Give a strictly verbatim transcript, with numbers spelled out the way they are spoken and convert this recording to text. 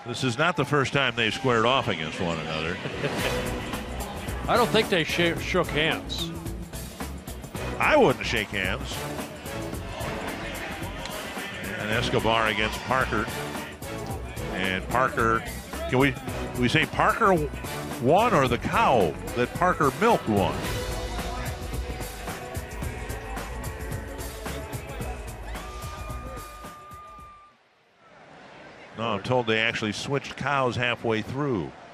This is not the first time they've squared off against one another. I don't think they sh shook hands. I wouldn't shake hands. And Escobar against Parker. And Parker, can we, can we say Parker won or the cow that Parker milked won? No, I'm told they actually switched cows halfway through.